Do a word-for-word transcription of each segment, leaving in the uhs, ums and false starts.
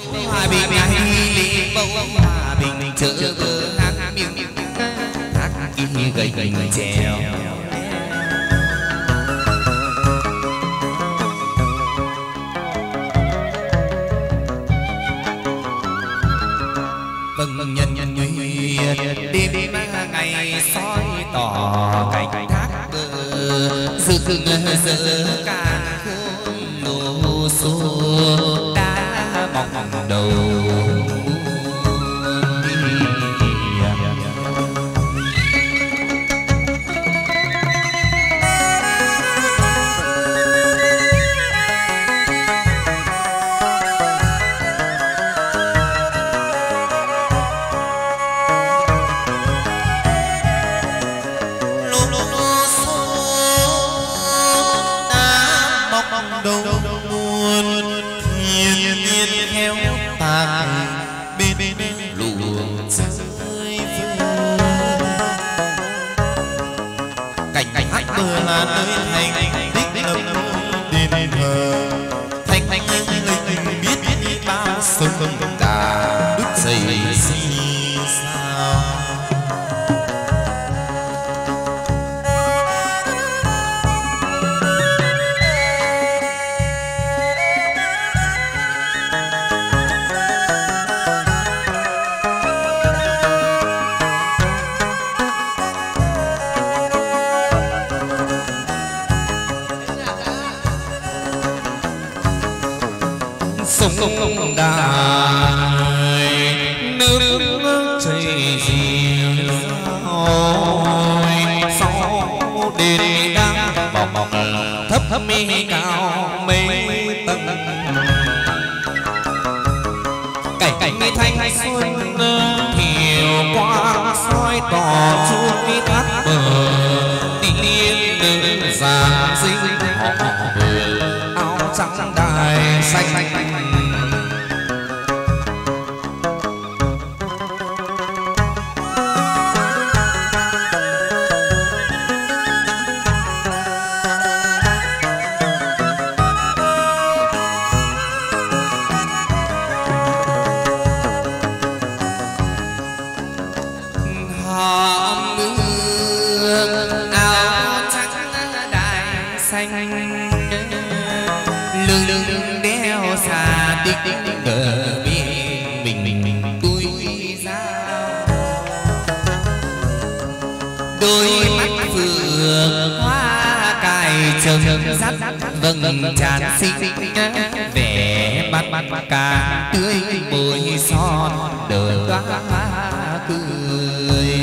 hòa bình ngày lý bầu hòa bình chợ hát miệng hát kỳ gầy gầy trèo vâng nhân nhân nguyệt đêm ngày soi tỏ cảnh thác rực rỡ càn khôn nô số đã bọc đầu sông đài nước chảy riêng rồi sau đền đang bọc bọc thấp thấp mi cao mấy tầng cảnh cảnh mấy thanh xuân thiều qua soi tỏ chuông đi thác bờ tiên nữ giàn dinh họ vừa áo trắng đài xanh xanh vâng tràn xinh vẻ mắt mắt càng tươi môi son đời hoa cười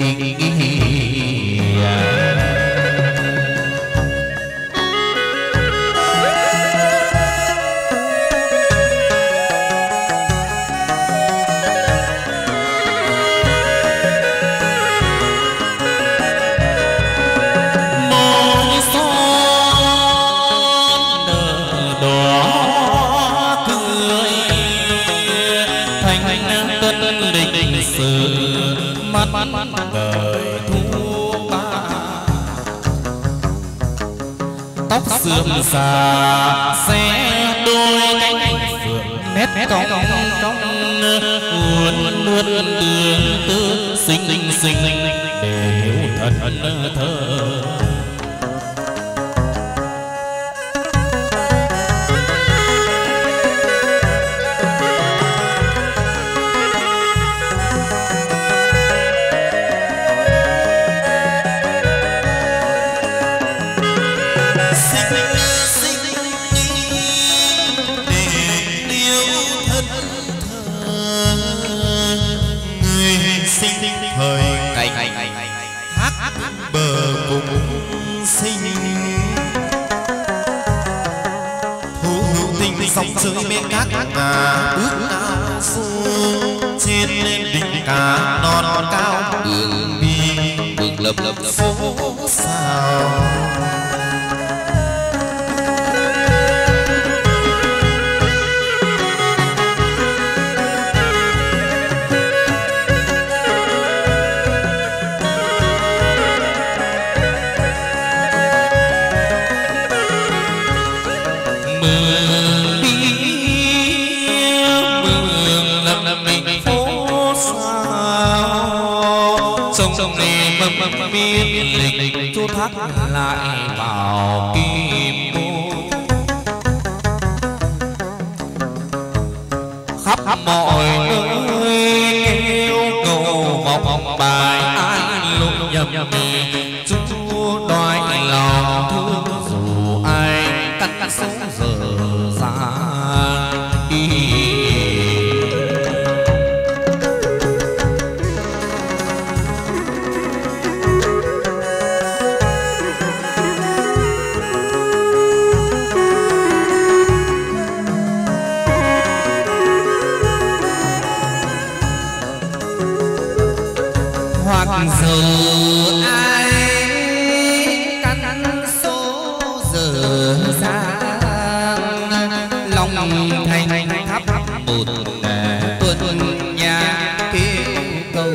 đời thu ba tóc sườn xà xe đôi cánh phượng nét cong cong uốn lướt tương tư xinh xinh xinh để hiểu thân thơ sóng dưới bên cát ngà bước cao xuống trên đỉnh cá non cao đường đi đường lập lập phố sao mưa đồng nề mâm mâm miên lịch chú thắt lại vào kim môn khắp mọi nơi kêu cầu vọng bài ai lúc nhầm chú đoái lòng thương dù ai cắt cắt sống giờ ra giờ ai căn số giờ sang lòng thành tháp một tuần nhà kêu cầu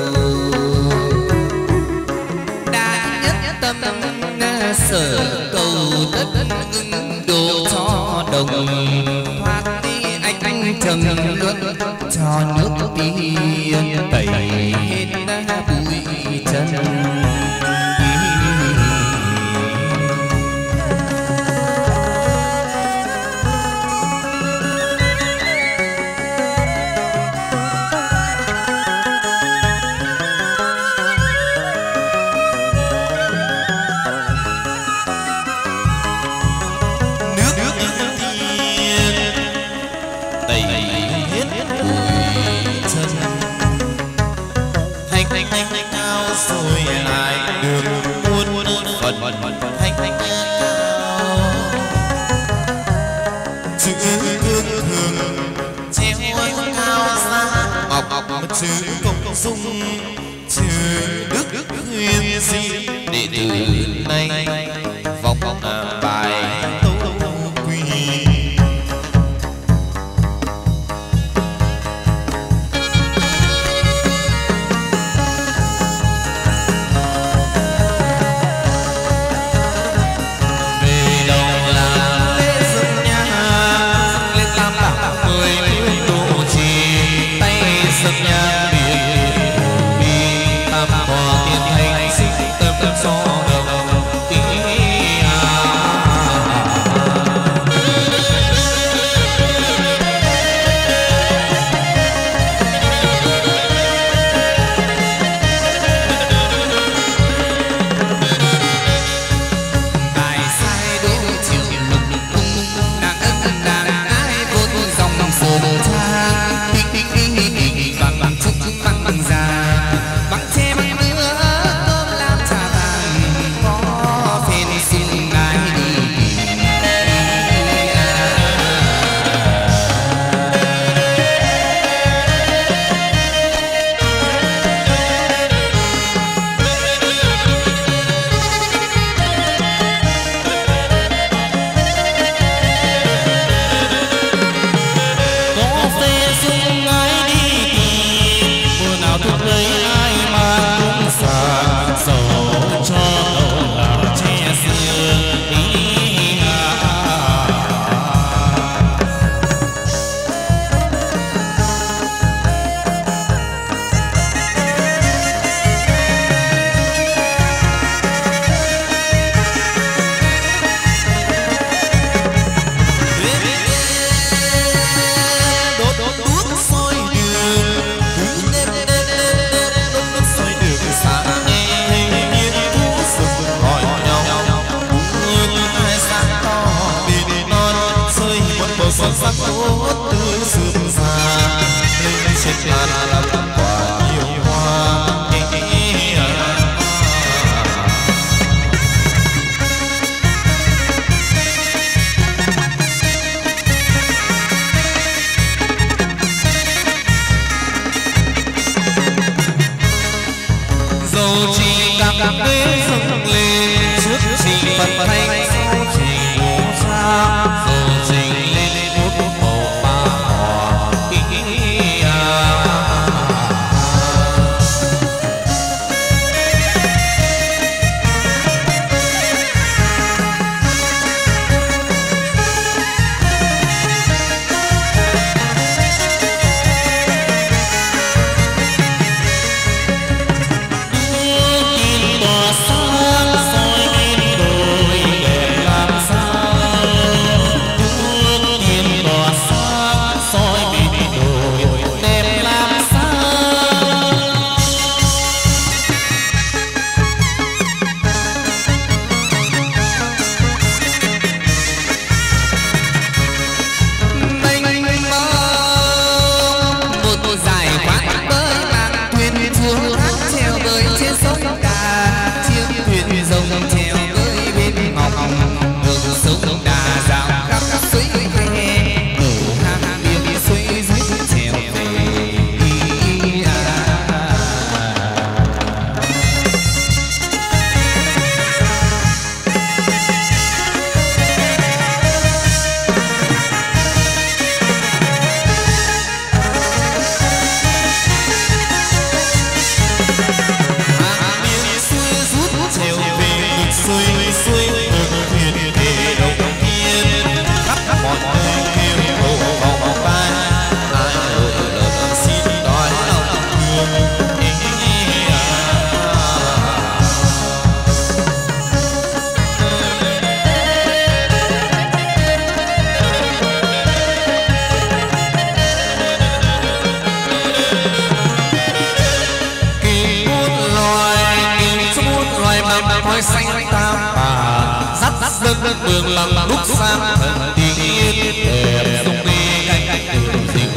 đã nhất tâm sở cầu tất ưng đồ cho đồng thoát đi anh anh trầm luân cho nước tiên tẩy hết bụi chân chữ công dung chữ đức huyền di đệ tử này vọng bài tấu quy về đầu là lễ dựng nhà lên tam đảo mười phương độ trì tay dựng nhà đất mường bằng lúc sang thần tiên đẹp sông đi canh canh đường dịu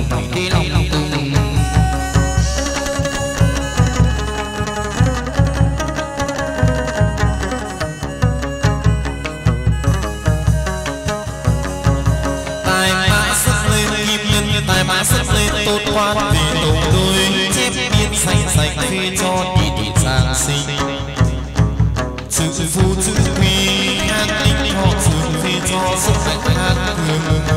lòng đi lòng cùng. Tài mã sức lên kim nhân, tài mã sức lên tốt quan vì tổ tôi chép biên xanh xanh phê cho đi thị giang sinh. Sự phu chữ quy an ninh họ thường phê cho sức mạnh an thường.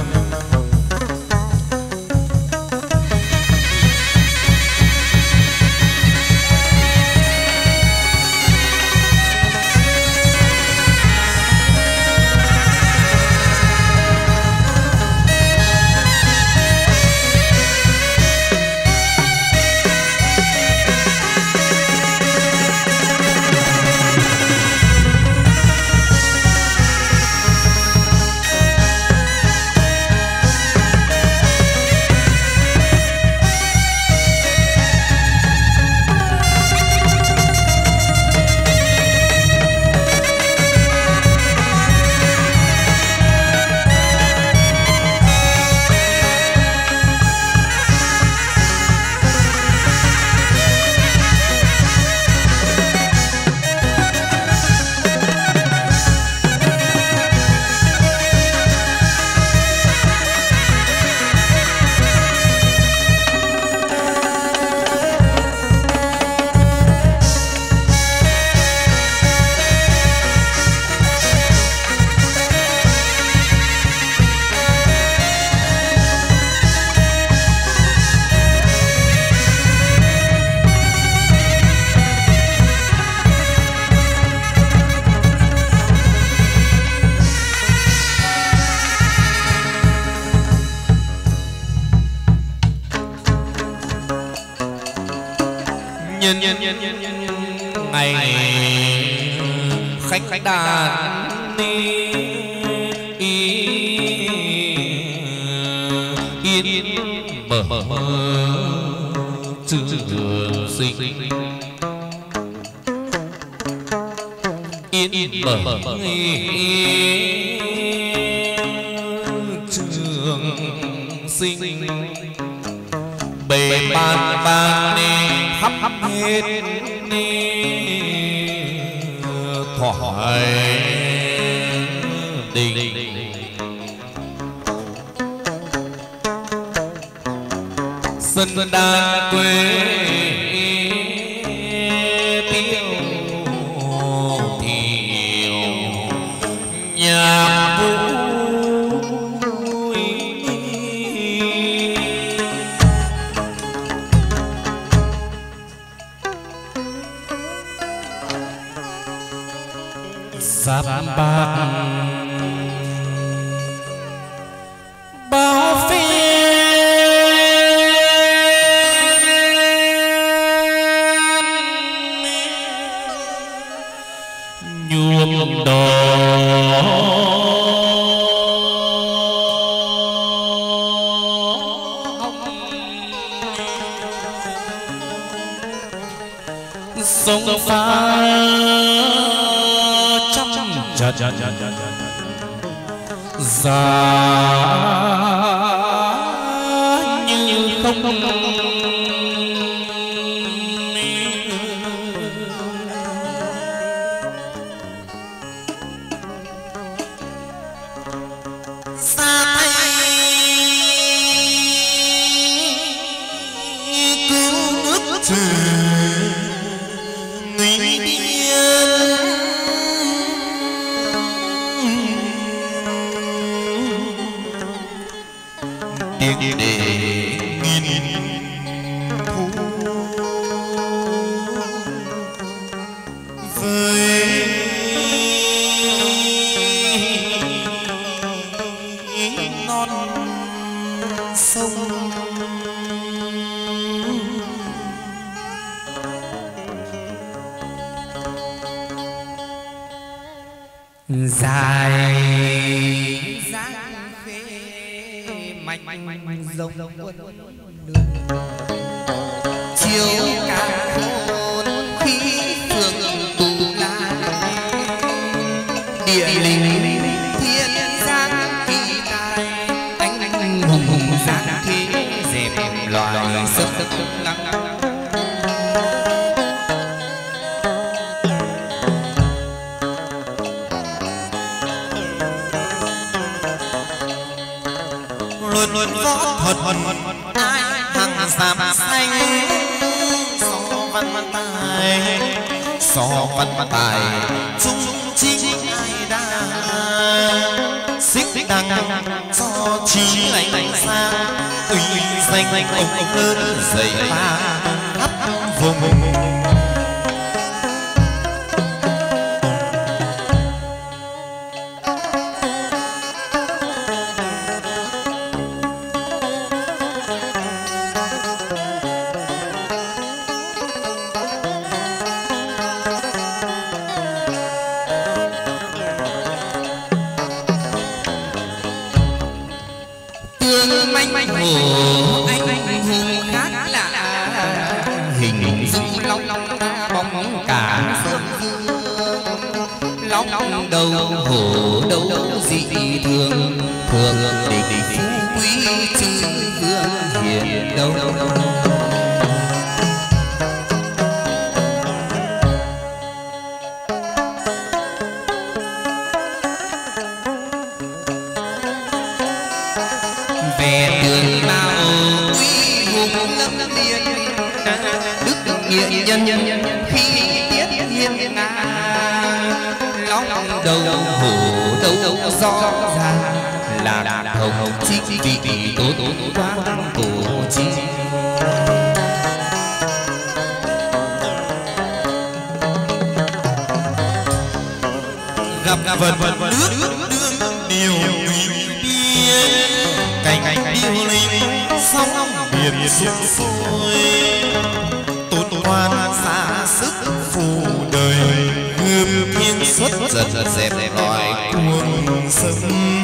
Ngày khách khách đàn yên mở trường sinh yên mở trường sinh bề ban ban hấp hấp hết thoại đình sân đàn quê tiêu thiểu nhà vui giáp bạc bao phiên nhuộm đỏ sông pha dạ dạ dạ dạ dạ như không xa tay cứu nước trời người điên tiếng để nghìn thu với non sông dài rồng chiều cả khôn khí phượng tù la địa linh thiên giang kỳ tài anh anh hùng hùng giang thế rẻ loài sức lắng. Luôn luôn võ thuật ai hằng giảm xanh so văn tài so văn tài trung chính ai đa xích đằng do trí lạnh xa uy danh ông ông lớn dày ta khắp vùng. Đâu hổ đâu dị thường thường để phú quý chư vương hiền đâu. Về đường nào uy hùng lâm liệt đức nghĩa nhân nhân khi tiết hiên ngang long đầu hổ đâu rõ ràng là hồng chính vị tố tố quang cổ chi. Gặp gặp vần vần nước đương điều biên cành cành điêu linh sóng biển sụp sôi tôn quan xa sức phù đời gươm thiên xuất dần dần dẹp loài cuồng sông.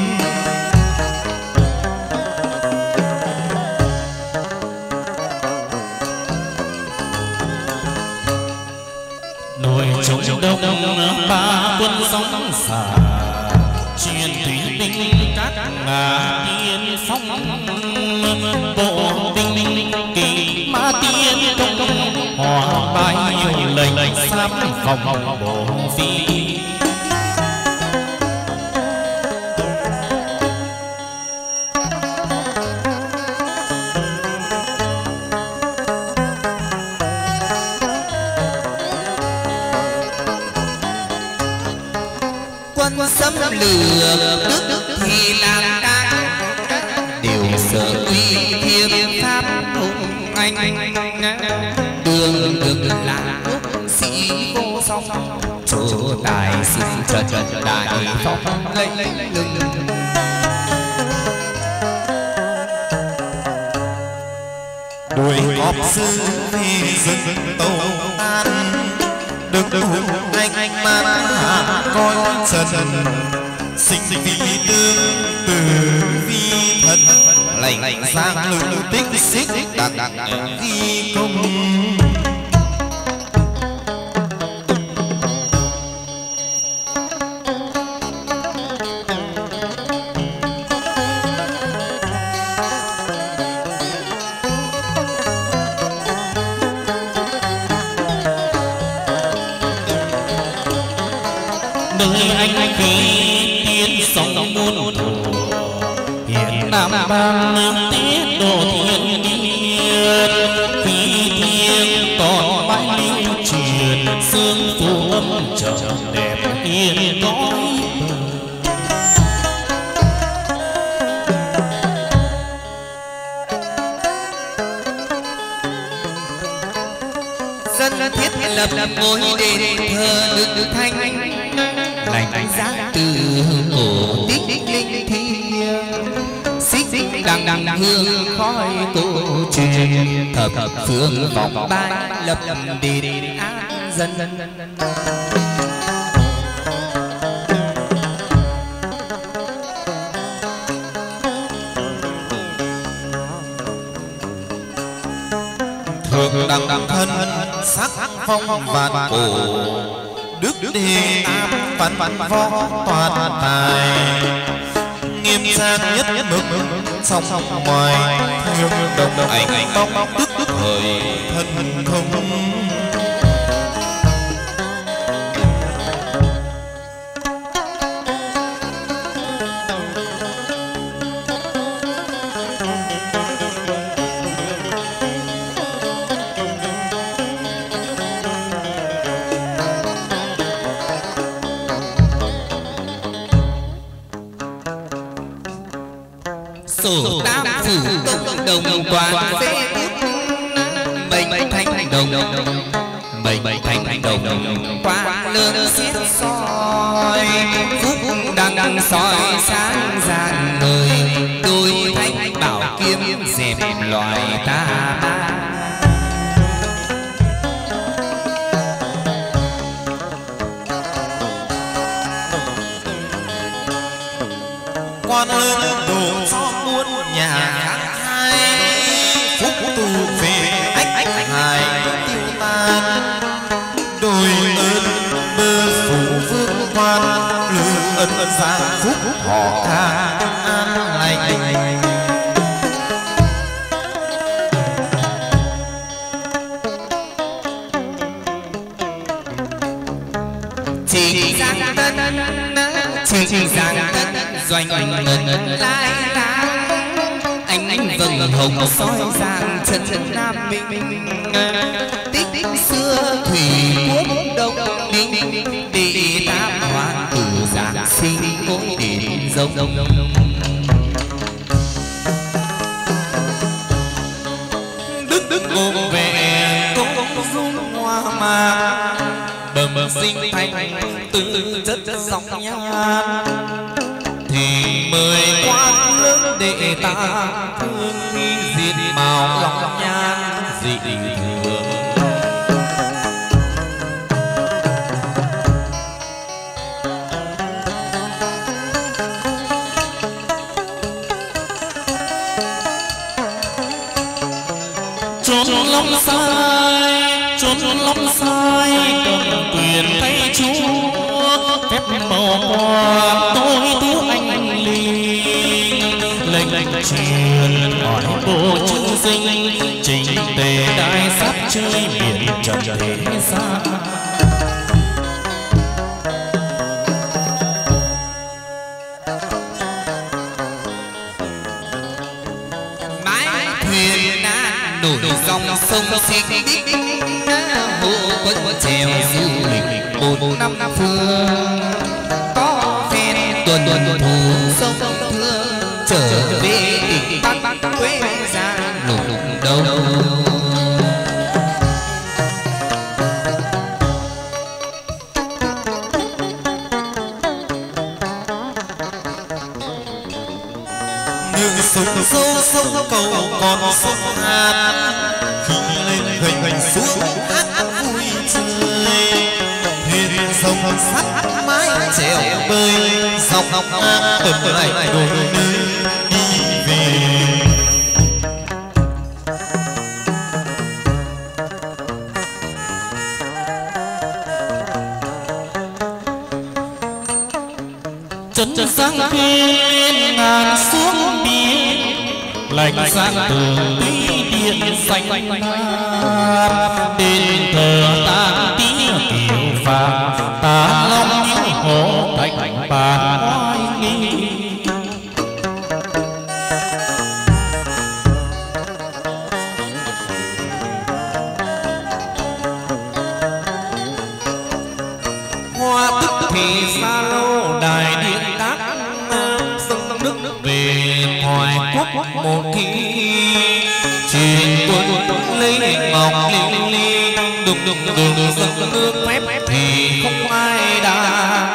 nổi trống đông đông ba quân sóng xả truyền thủy tinh các ngà tiên phong bộ tinh kỳ ma tiên công công hòa bao nhiêu lệnh sám phòng bộ phi. Quân xâm lược đức thì làm đang điều sợ uy thiêm pháp hùng anh đường đường là quốc sĩ vô song chỗ tài sinh trần trần đại phong lấy lưng. Đuổi cọp sư vì dân tâu tan được được anh anh man hạ coi trần sinh vì tương từ vi thần lành lành sang lưu tích xích đặng đặng ghi công. nơi anh khi tiên sóng muôn thổ hiện nam ban tiết độ thiên nhiên khi thiên tỏ bãi lưu truyền sương phủ âm trầm đẹp yên cõi. Dân thiết lập ngôi đền thờ đức thanh lành giá từ cổ tích linh thiêng xích đằng đằng hương khói cổ truyền thập phương vọng bay lập đền an dân. Thượng đẳng đẳng thân sắc phong vạn cổ đức đề tam văn văn võ toàn tài nghiêm trang nhất mực song ngoài thương đồng ảnh tóc tức thời thân không. Sổ tam phủ tông đồng toàn phê bút mệnh thanh đồng mệnh thanh đồng qua lương xiết soi phúc đăng đăng soi sáng gian người đôi thanh bảo kiếm dẹp loài ta ma. Quan lớn đổ cho muôn nhà hai phúc tu về ách ách hài tiêu tan đôi ơn bơ phủ vương quan lư ân ân gia phúc họ ca an lành. Chỉ giang tân chỉ giang tân doanh ngân lai lang anh anh vầng hồng soi giang chân chân nam minh tích tích xưa thủy quốc đông ninh đi tam hoàng tử giang sinh cố tiền dông dông đức đức ngô về công dung hoa mạc bẩm bẩm sinh thành tự chất sóng nhan thì mời quan lớn đệ ta thương nghi diệt màu lòng nhan dị thường. Trốn lòng sai trốn lòng sai cầm quyền tay chúa phép bỏ qua tôi thiếu anh linh lệnh lệnh truyền hỏi bộ chữ sinh trình tề đại sắp chơi biển trần thế gian. Mái thuyền nổi dòng sông xinh đích hộ quân chèo du lịch một năm phương có phen tuần tuần thủ sông thương trở về tỉnh bắc quê ra lục lục đâu. Nương sông sâu sông cầu còn sông hát khi lên hình hình xuống hát vui chơi thuyền sông sắt mái chèo bơi dọc dọc tầm lại đôi nơi đi về. chân chân sáng thiên ngàn xuống biển lạnh sáng từ tí điện xanh lam đền thờ tang tía kiều phàm ta long những hồ thành bàn oai nghi. Hoa tức thì xa lô đài điện tác sông nước nước về hoài quốc một khi truyền quân lấy ngọc linh ly đục đục đường sông nước phép thì không ai đã.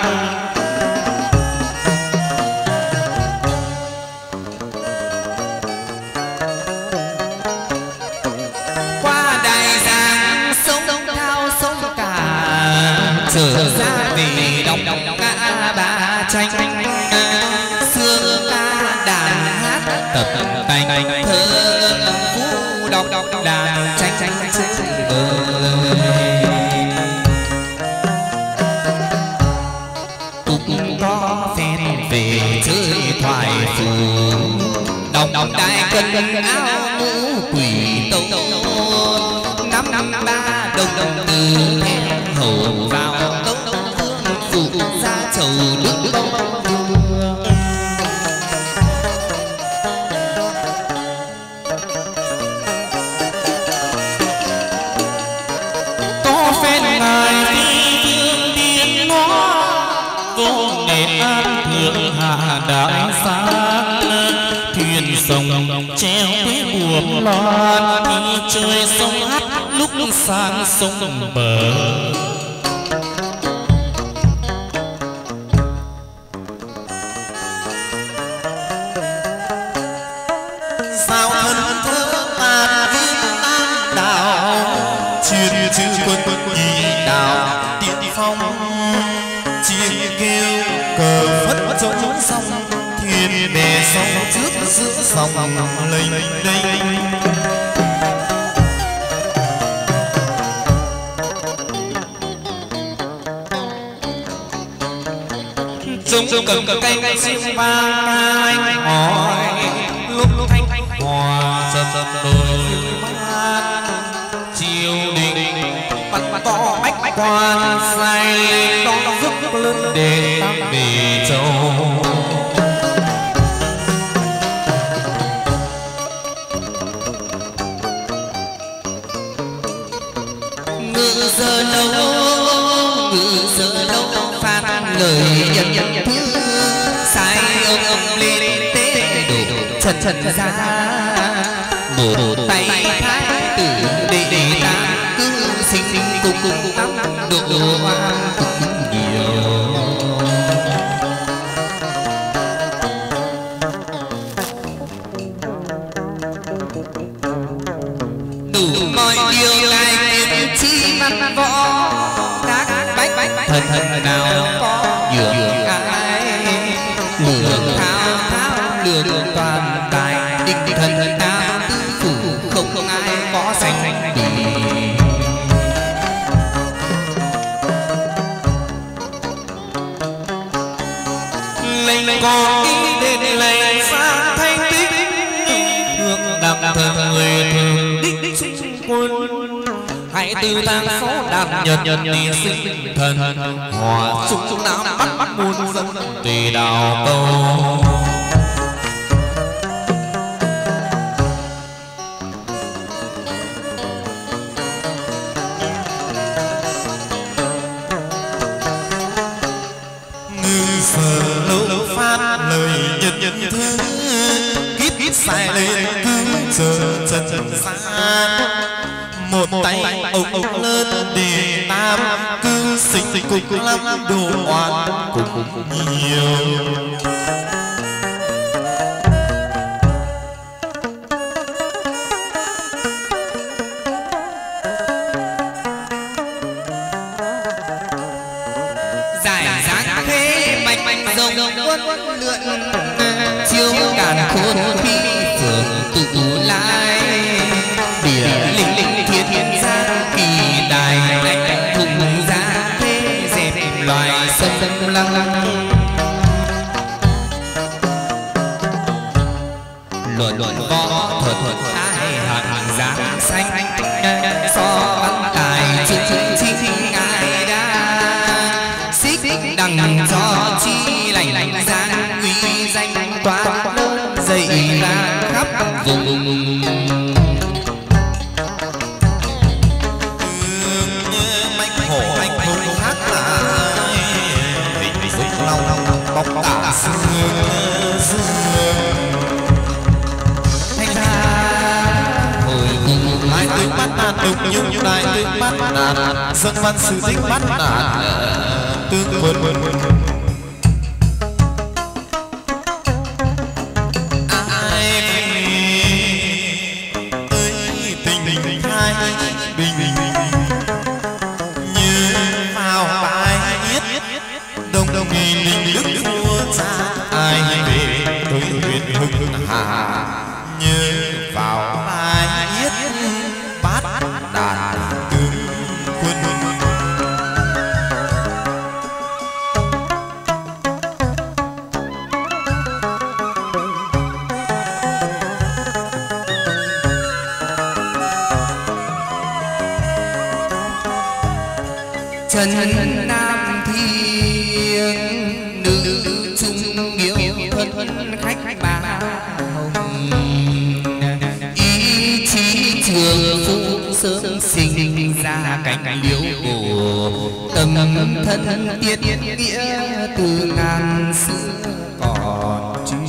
Qua đài giang sông thao sông cả trở ra vì đồng đồng ngã ba tranh xương ca đàn hát tập thành thơ phú đọc đọc đàn tranh tranh cũng có phen về chơi thoại đồng đại cân áo mũ quỷ tâu năm năm ba đồng đồng từ theo hầu vào tâu vương phụ ra chầu đức bông có phen ngài phi vương tiên hóa vô nghệ an thượng hạ đại sát thuyền sông treo với buồm loan đi chơi sông hát lúc sang sông bờ sao thân thơ ta viên tan đảo truyền chữ quân quân nhị đảo tiên phong chia kêu cờ phất trống sông thuyền bè sông trước giữa sông lênh đênh Dung cầm cầm cây cây xiêm vang anh hỏi lúc lúc thanh hòa dần dần đôi mắt chiều đình bắt bắt to bách bách quan say đón rước lên để tam bì châu ngự giờ lâu ngự giờ lâu phan lời nhân nhân thương sai ông ông lên tế độ trần trần ra bộ tay thái tử để để ta cứ sinh sinh cùng cùng năm độ hoa cũng nhiều đủ mọi điều này chi văn võ các bách bách thần thần nào có nhường ai lường thao thao lường toàn tài định định thần thần nào tư phủ không không ai có sánh bì lệnh lệnh có ý đến lệnh xa thanh tích thương đam thân người thường đích đích sinh quân hãy từ tháng sáu đàm nhật nhật đi sinh thần hòa chung chung nam bắt bắt muôn dân tùy đào câu ngư sở lâu phát lời nhân nhân thương kít kít sai lên cứ chờ chân chân xa một tay ông ông lên để tam cứ sinh sinh cùng lắm đồ oan cùng nhiều giải dáng thế bạch bạch rồng quân lượn chiếu đàn khôn phi phượng tụ lại địa linh linh thiên thiên gia kỳ đài lạnh thùng ra thế dẹp loài sông lăng lăng luận luận võ thuật thuật hai hàng dáng xanh so văn tài chữ chữ chi ngài đa xích đằng do chi lành lành gian uy danh toán lớn dậy ra khắp vùng hổ anh hùng hát lại vĩnh long bóc cả xương thanh ra hồi cùng đại tướng bắt nạt đục nhung đại tướng bắt nạt dân văn sử tích bắt nạt tướng quân ai tới tình tình hai bình như vào bài yết đông đông nghi linh đức vua cha ai về tới huyện hưng hà như vào bài yết bát đàn tướng quân trần nam thiên nữ trung yêu thân khách bà hồng ý chí trường phúc sớm sinh ra cánh liễu cổ tâm thân tiết nghĩa từ ngàn xưa còn chưa.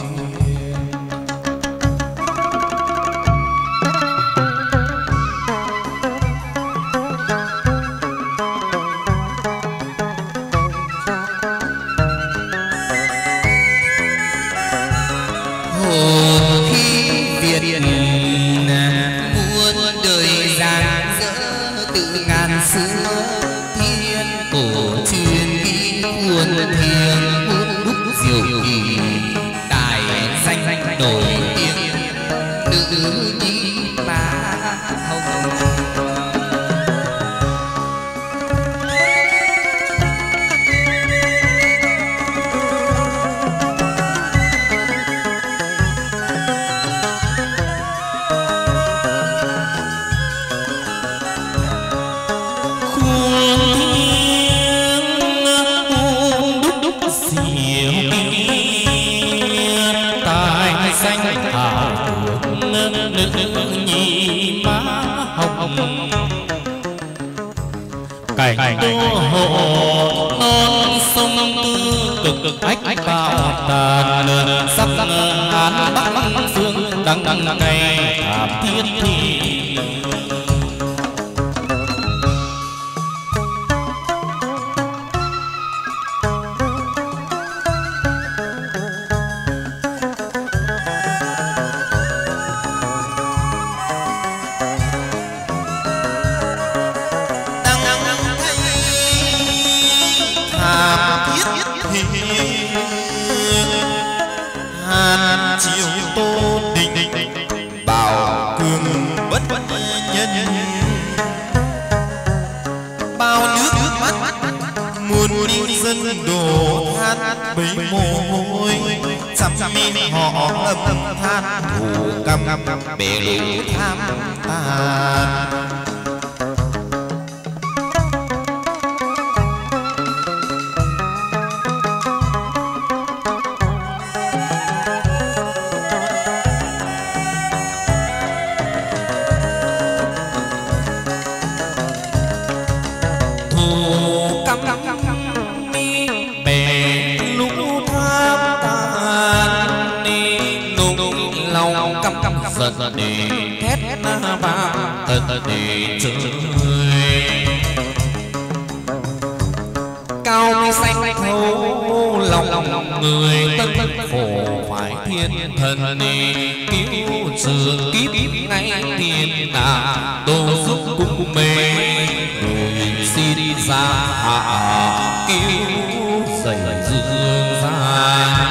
Cảnh đô hộ non sông tư cực ách bao tàn sắc án bắc bắc phương đắng đắng cay thảm thiết thi họ âm than thù căm bể lũ tham tàn. giật đi thét ba tật đi chơi cao mi xanh thấu lòng lòng người tân tân khổ phải thiên thần đi cứu sự kiếp ngay thiên đàng đồ giúp cung mê người xin ra hạ cứu dậy dương gian.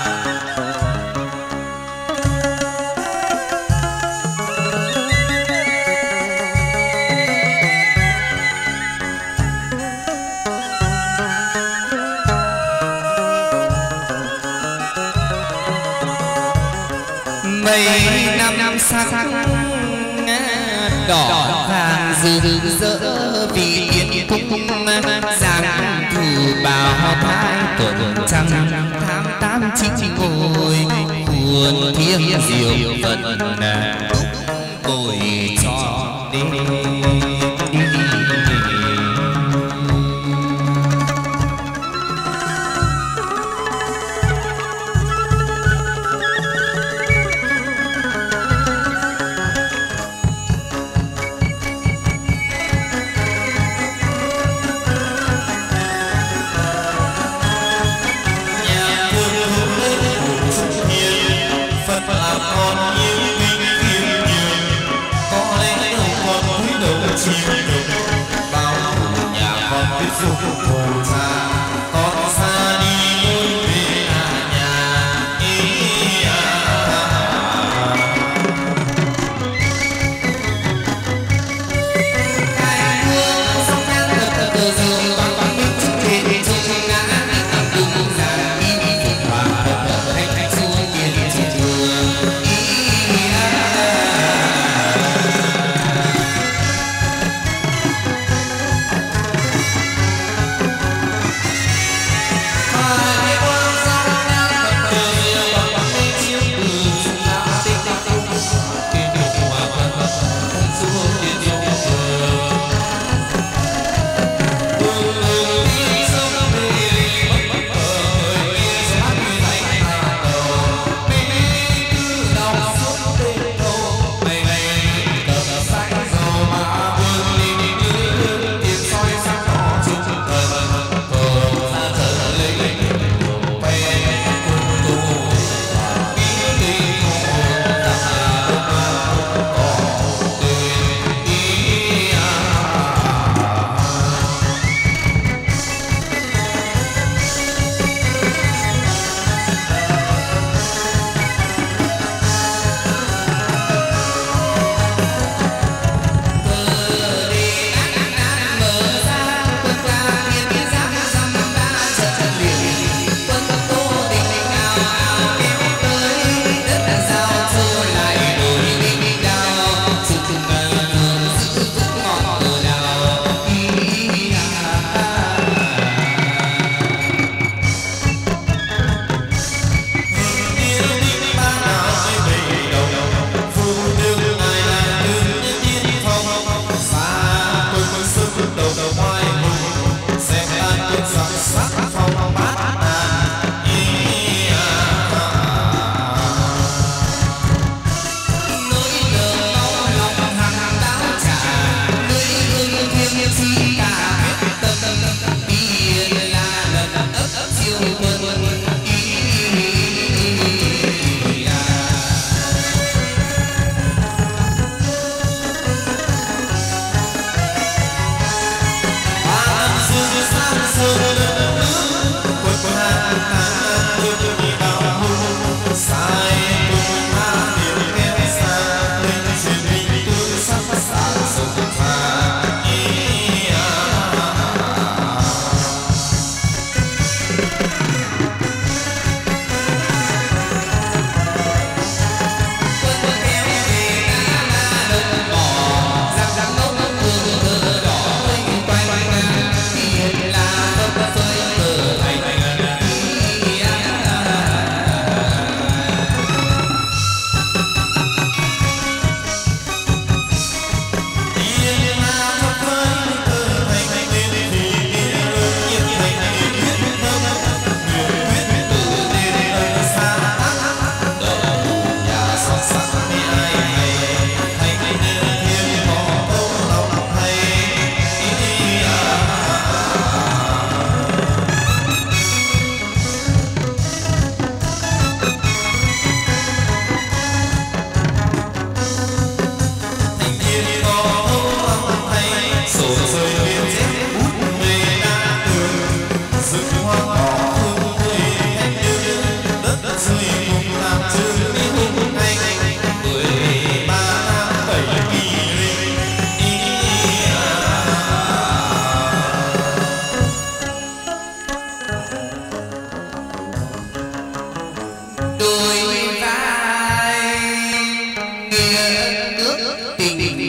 Mấy năm năm sắc đỏ vàng rực rỡ vì yên cung giang thử bào thái tuần trăng tháng tám chín ngồi cuốn thiêng diệu vận bồi cho đi.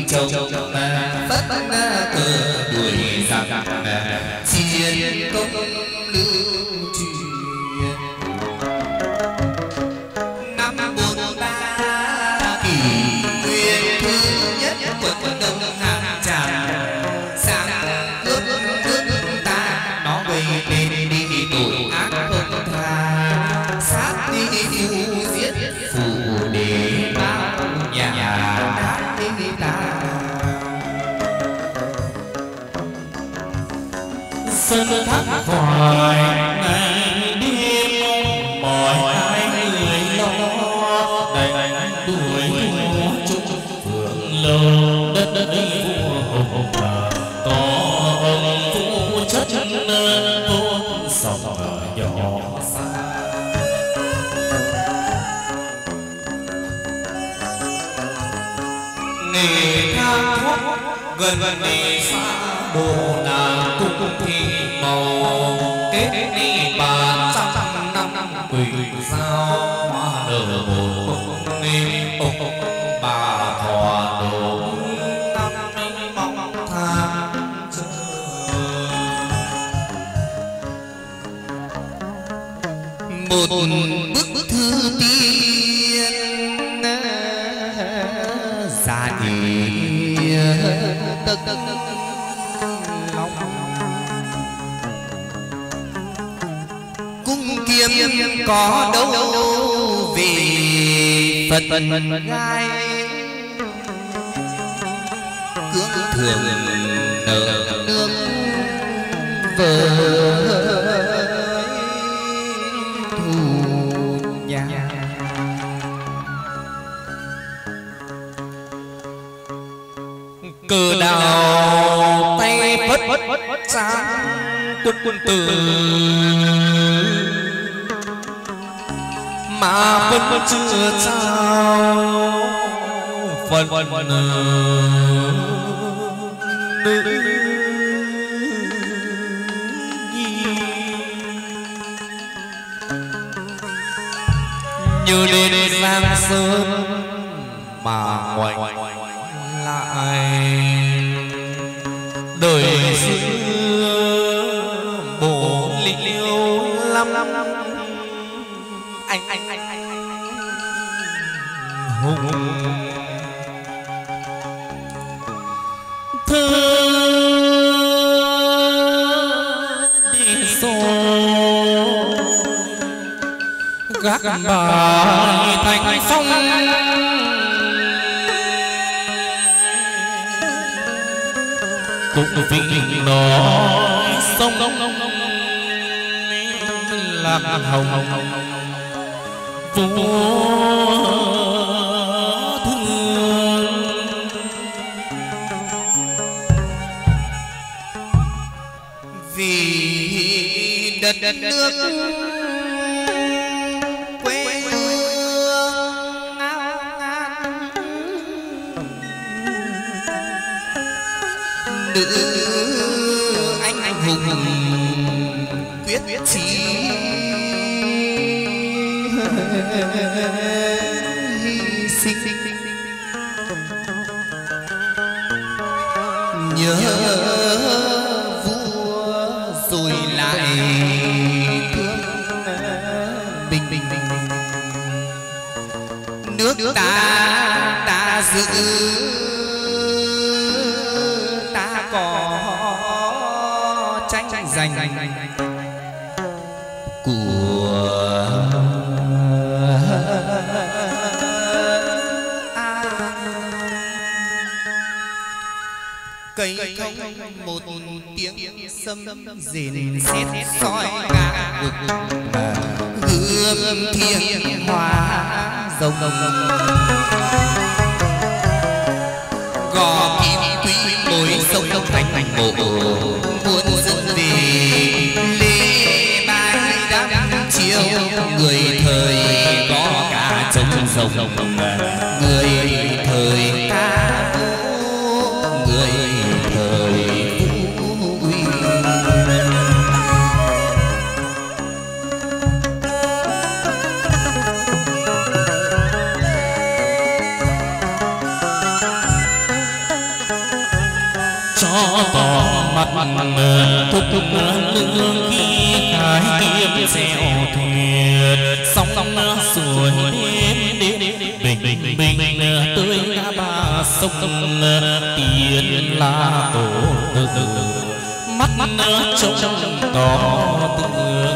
chồng phất cờ đuổi giặc chiến công lưu truyền năm bốn ba kỷ nguyên thứ nhất quận đông hàng tràng sáng ước nước ta nó gây nên đi tội ác không tha sát đi phu giết phù để bao nhà đã đi ta sân thác hoài ngày đêm mỏi ai người lo đành đuổi thua chung phượng lâu đất đất vua hùng bà có ông phụ chất tôn sòng nhỏ xa nghề thang thuốc gần gần đi xa đồ nàng cung thi màu kết đi bàn trăm năm quỳ sao hoa nở một nên ông bà thọ đồ năm mong tham chờ một bức thư tiên ra đi tơ tơ cung kiếm có đâu vì phật gai cưỡng thường nợ nương vợ thù nhà cờ đào tay phất sáng quân quân tử mà vẫn chưa trao phần phần nữ như lên giang sơn mà ngoảnh lại đời xưa bổ liêu lắm anh anh anh anh hùng thơ đi rồi gác bài thành phong cũng vì nói sông lạc hồng vua thương vì đất đất nước quê hương nữ anh anh hùng quyết chí hy sinh nhớ vua rồi lại thương bình bình bình nước ta ta giữ ta có tranh giành của cây thông một tiếng sấm rền xiết soi ngã vực hương thiên hoa rồng gò kim quý mối sông đông thành thành bộ muôn dân về lê bài đắm chiều người thời có cả trống rồng người thời ca người thời vui cho tỏ mặt thúc thúc lương khi khai kiếm xeo thuyền sóng suối đêm đêm bình bình bình tới ngã ba sông tiền là tổ từ từ mắt mắt trông tỏ tường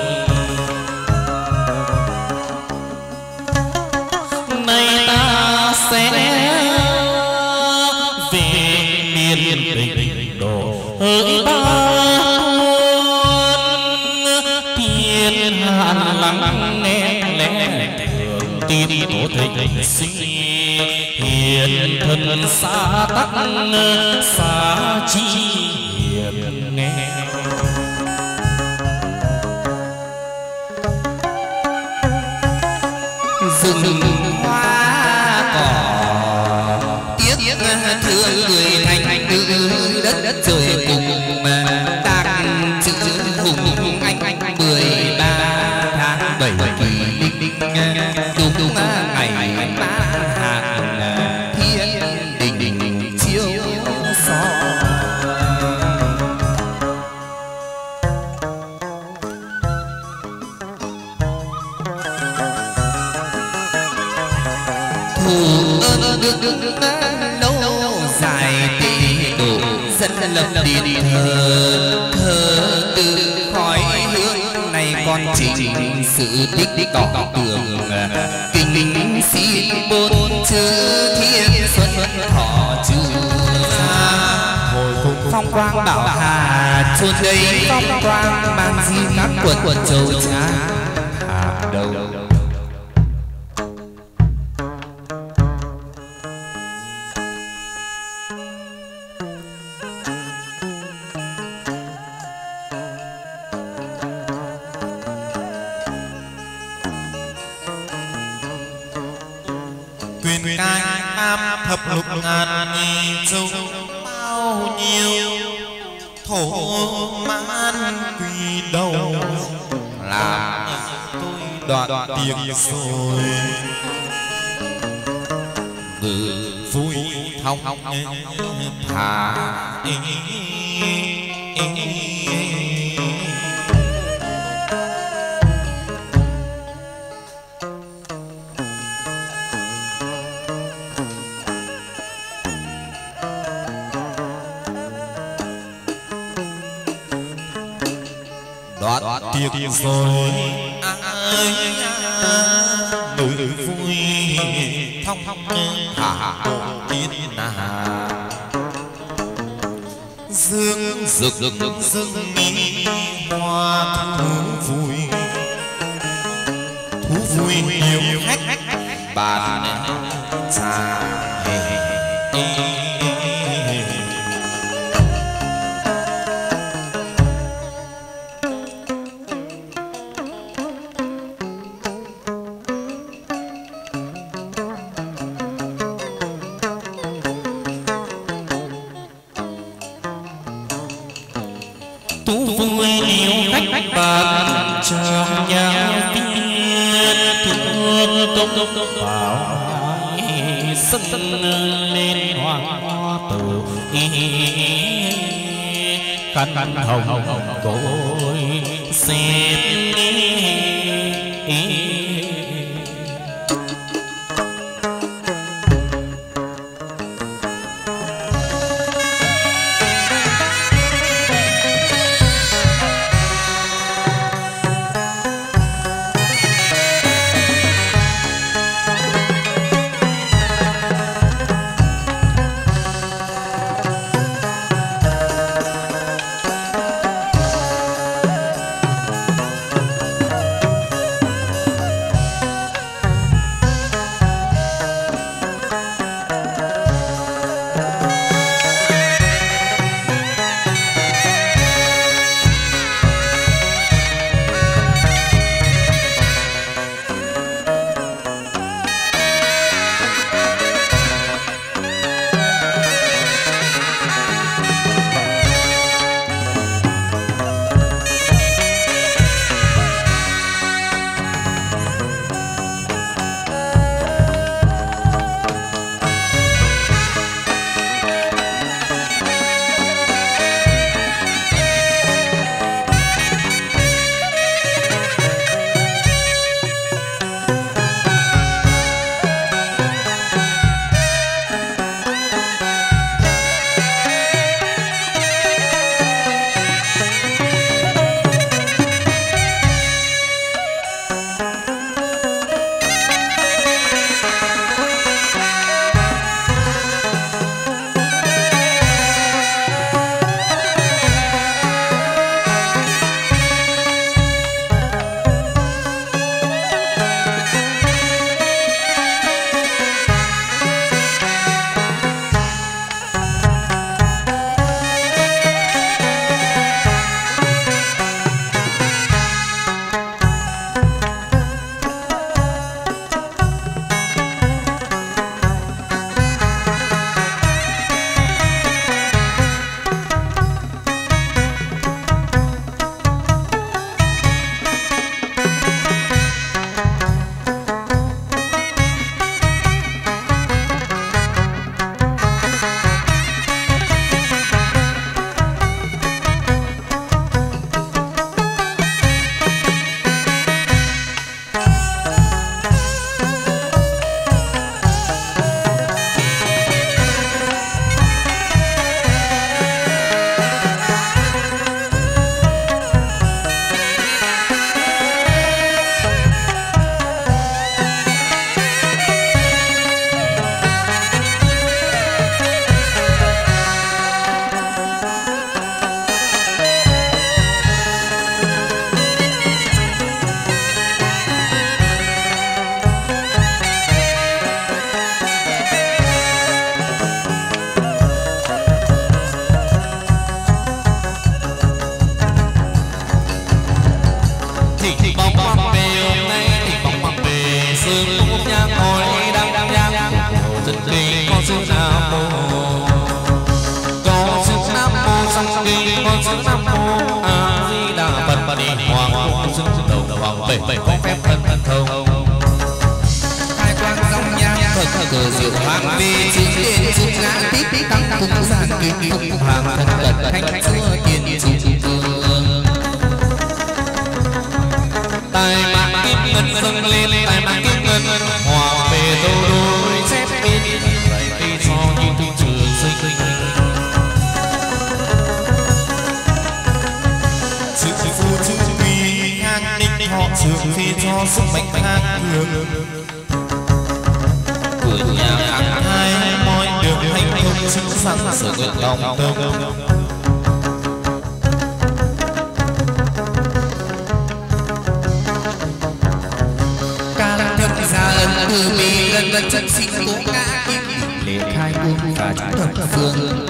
này ta sẽ về miền bình đồ hỡi ba thiên hạ lắng nghe lẽ thường tin tổ thịnh sinh hiền thân xa tắc xa chi hiền nghe rừng hoa cỏ tiếc thương người thành nữ đất đất trời cùng mà đang chữ hùng anh anh mười ba tháng bảy kỳ đúng đúng ngày ba hàng thiên đình đình chiếu gió thù ơn được được lâu dài tỷ độ dân lập điện thờ thờ từ khói hương này con trình sự tích tích đỏ tường kinh kinh xin bốn chữ thiên xuân thọ chu phong quang bảo hà chôn đây phong quang mang di các quần quần châu trá hàng đầu quyền cai am thập lục ngàn nhị châu bao nhiêu thổ man quỳ đầu làm tôi đoạn tiếng rồi ngự vui thông thả đoạt tiệc rồi ai nữ vui thông thả tiên hà dương rực rực dương nghi hoa thú vui thú vui nhiều khách bàn trà bàn trong nhà tiên thương công công bảo sân lên hoàng hoa tử khăn khăn hồng hồng cối xếp song kinh con chữ nam mô a di đà phật và đi hoàng cung dương đầu hoàng bảy bảy có phép thân thần thông khai quang dòng nhang phật cờ diệu hoàng vi chứng điện trung ngã tích tích tăng cung giản kinh cung hoàng thân cận thanh xưa tiền trung vương tài mạng kim ngân dâng lên tài mạng kim ngân hòa về đâu đôi chép bên vậy đi cho như tu trường sinh chữ phu chữ quy ngang ninh họ trường phi cho sức mạnh ngang cường cửa nhà hàng hai mọi đường hành thông chứng rằng sự nguyện lòng tâm ra ân từ bi lần lần chân sinh cố ngã kim lễ khai cung và chúng thập phương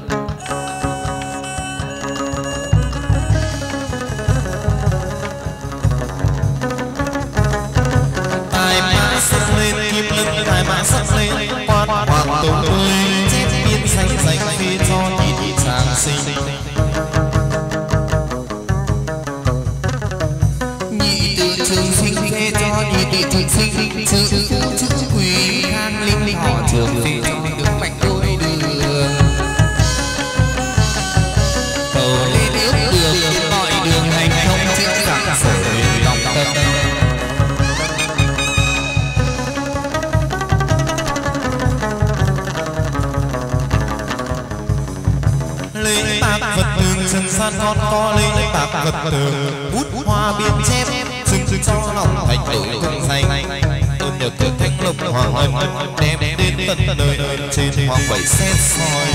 tài mã sắc lên kim lân tài mã sắc lên quan hoàng tổ ơi chép biên danh danh phi cho nhị tràng sinh nhị tự trường sinh phê cho nhị tự trường sinh chữ phú chữ quý khang linh linh họ trường phê cho đứng mạnh đôi đường cầu lên ước đường mọi đường hành thông chữ giảng phổ lòng tâm lấy tạc vật tường trần gian con có lấy tạc vật tường bút hoa biên chép chứng chứng cho lòng thành đổi cùng danh ơn nhờ cửa thánh lộc hoàng ân đem đến tận đời đời trên hoàng bảy xét soi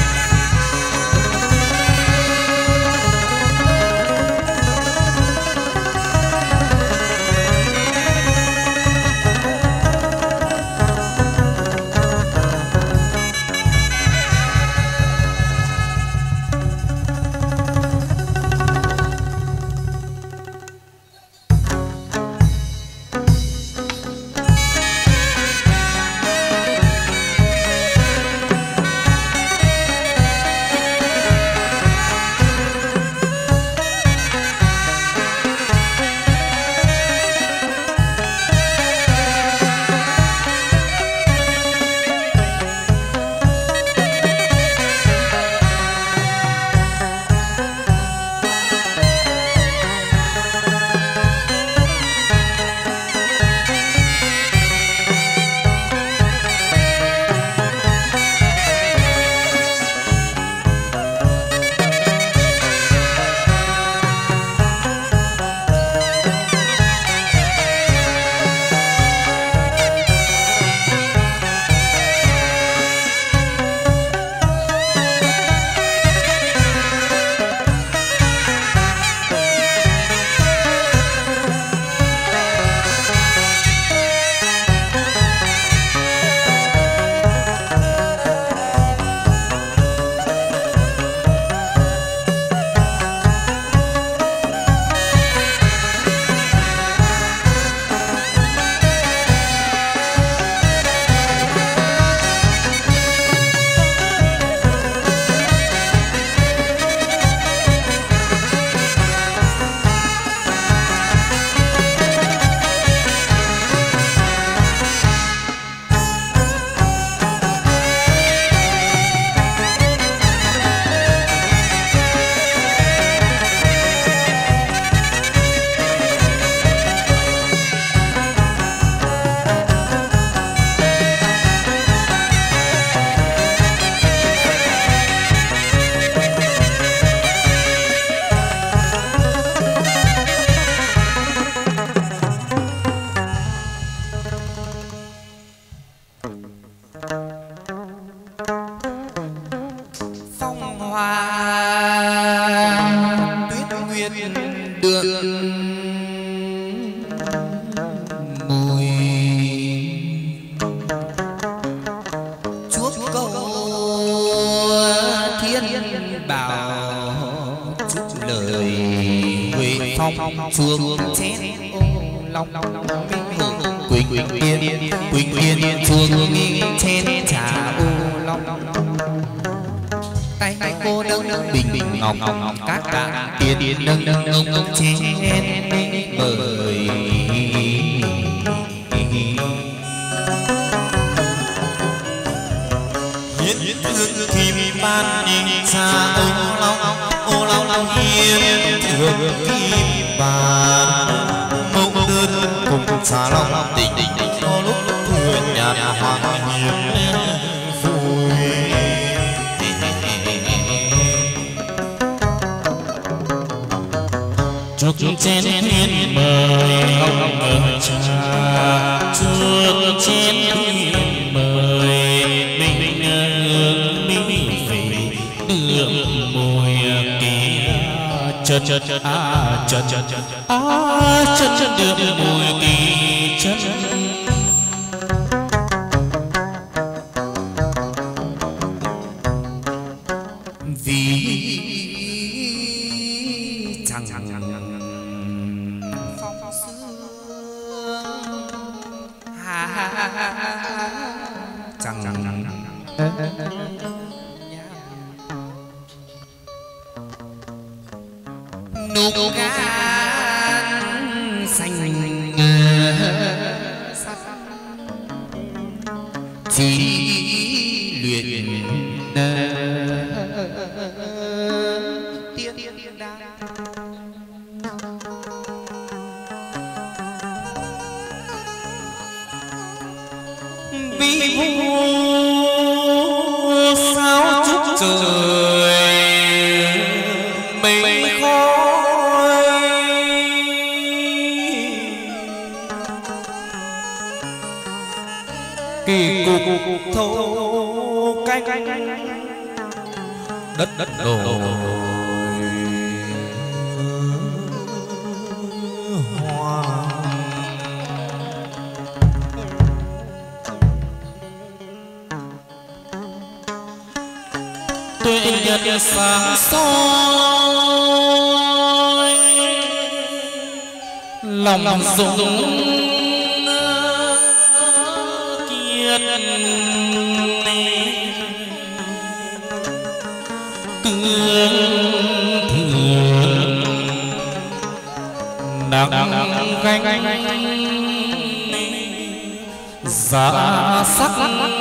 phương chén long long quỳnh quỳnh yên quỳnh yên phương chén trà ô long long tay cô nâng bình bình ngọc ngọc các cả tiền tiền nâng nâng nâng nâng trên bời hiến thương kim ban nhìn xa ô long ô long long hiến thương kim ban mẫu đơn cùng xa long tình tình có lúc thừa nhạt hoàng hiến vui chúc trên hiến mời ông mời cha chúc trên hiến mời mình hương mỹ vị được mùi kia chật chật chật à chật chật chật à chật chật được mùi kỳ chật vì chẳng phong sương ha chẳng nụ gan xanh chỉ luyện tiên đa vì vua sao chúc trời mây khói kỳ cục thâu canh đất đất đồi hoa tuệ nhật sáng soi lòng lòng dũng kiệt cương thường nắng ganh giá sắc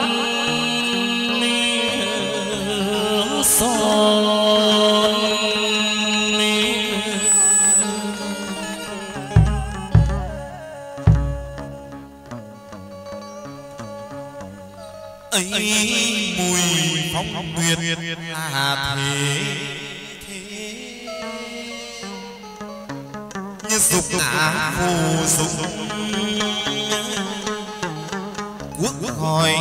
son ấy mùi phong nguyệt à thế như dục ngã phù dục quốc hỏi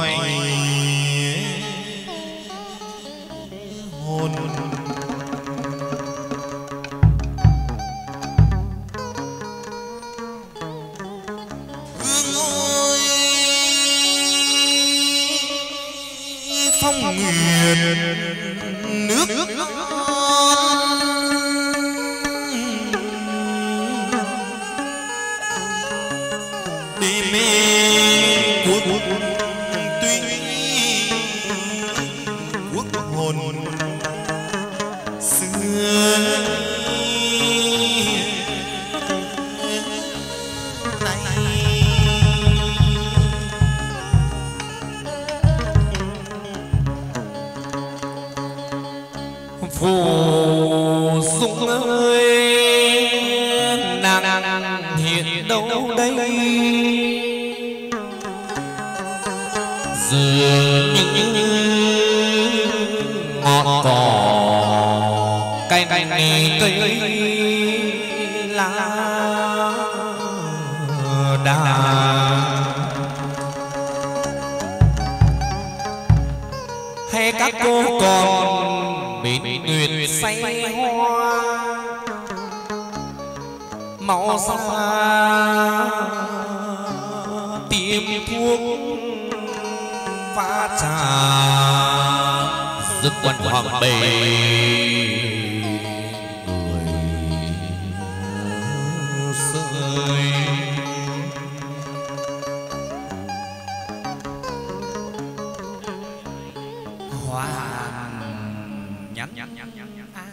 hồn hương ơi phong nguyệt nước đi mê quốc tuy quốc hồn xưa nay phù dung ơi nàng hiện đâu đây dường như ngọn cỏ cành cây lá đà hay các cô còn bên nguyệt say hoa máu ra tiêm thuốc pha trà dứt quần hoàng bề người rơi nhắn nhắn nhắn nhắn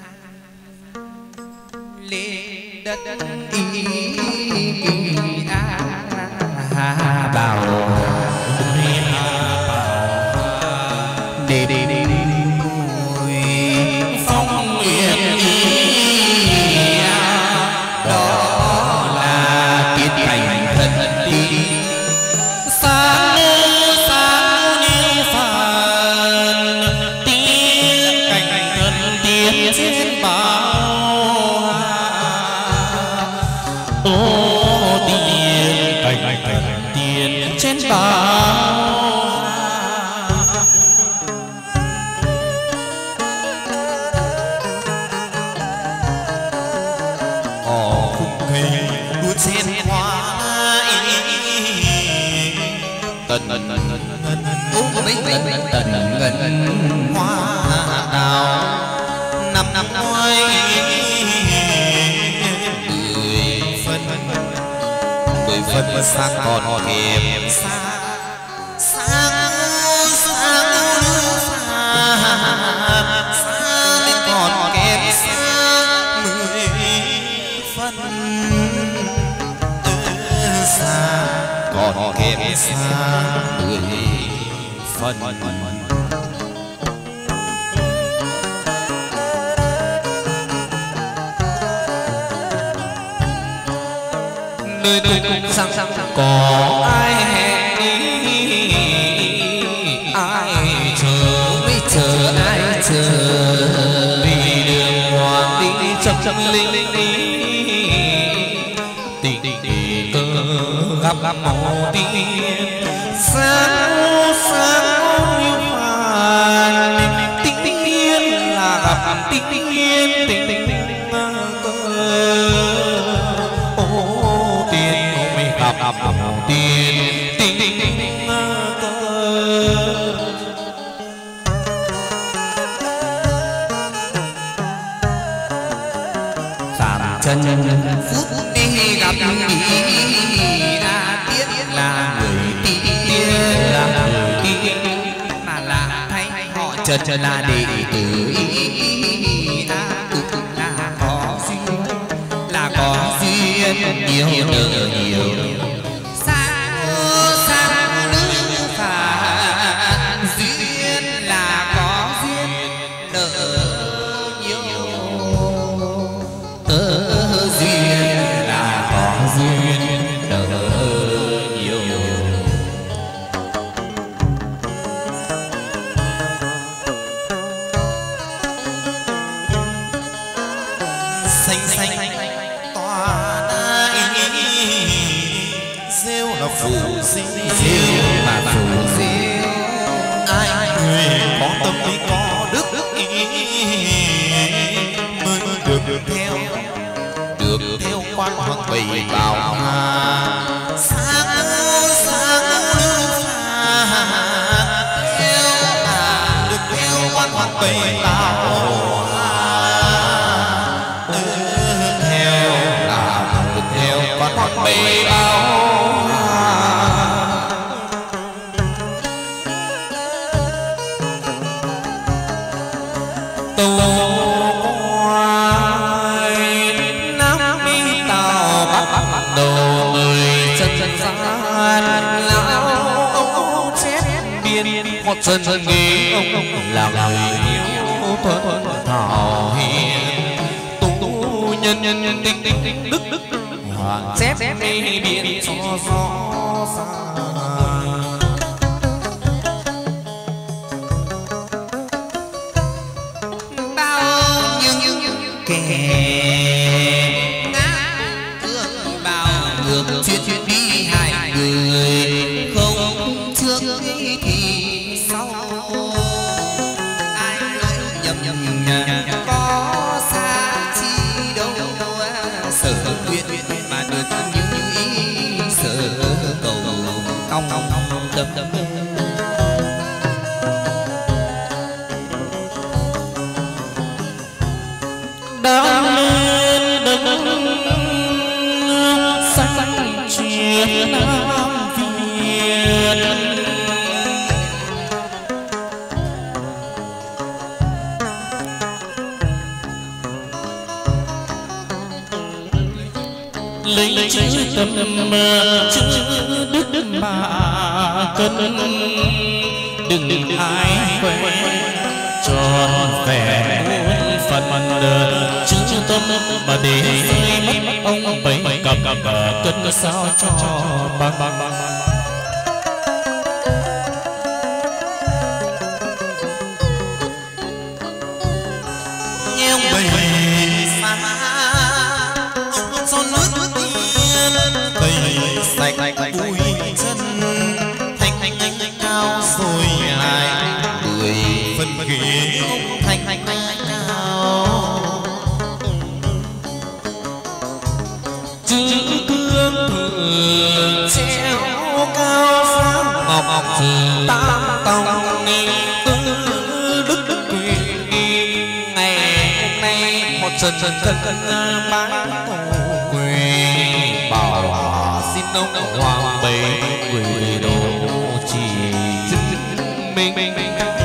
lên đất ý a bảo để để để phong yên đó là tiết cảnh thần tí sáng sáng như phàn tiết cảnh thần tiết trên bao ô tiền cảnh thần tiết trên bao trên hoa tần tần tần tần tần hoa đào năm năm ngoài mười phân mười phân sang còn kém xa sáng sáng xa xa còn kém xa mười phân xa còn kém xa mười phân nơi nơi cũng sang sang có ai hẹn đi ai chờ mới chờ ai chờ vì đường hoàng đi chậm chậm linh linh đi tình tình cơ gặp gặp màu tiên sáng sáng như phàn tình tiên là gặp tình tiên tình tình cơ ô tiên mới gặp gặp màu tiên tình tình cơ sạm chân phút đi gặp ý a tiết là người tiên là người tiên mà là thay họ chợt chợt là đệ tử ý a là có duyên là có duyên nhiều đời nhiều sao sao nữ phản duyên là có duyên nợ nhiều tớ duyên là có duyên nợ nhiều xanh xanh tòa đại rêu là phủ rêu mà phủ rêu ai người có tâm ý có đức mới được được theo được theo quan hoàng bầy bảo sáng sáng theo là được theo quan hoàng bầy bảo theo là được theo quan hoàng bầy bảo đầu người chân chân gian lão chết biên hoặc chân chân nghĩ ông là người yêu thuần thảo hiền tu nhân nhân nhân tinh tinh tinh đức đức hoàng xếp đi biên so so xa bao nhiêu kẻ ngược chuyến chuyến đi hai người không trước thì sau ai nói nhầm nhầm nhầm có xa chi đâu sở nguyện mà được như ý sở cầu cong cong đâm đâm đâm lên đâm xanh truyền Nam Việt lấy chữ tâm chữ đức mà cân, đừng đừng ai quen tròn vẹn muôn phần đời chữ tâm mà để rơi mất ông bấy cầm cầm cân sao cho bằng bằng bằng nheo bầy xa ông son nước tiên bầy sạch vui chân thanh thanh anh cao rồi lại cười phân ghế thanh thanh anh cao chữ cương thường treo cao sáng ngọc ngọc tam tông tư đức quyền ngày hôm nay một trận trận thân bán tổ quê bảo xin ông hoàng bệ quỳ đồ chỉ mình mình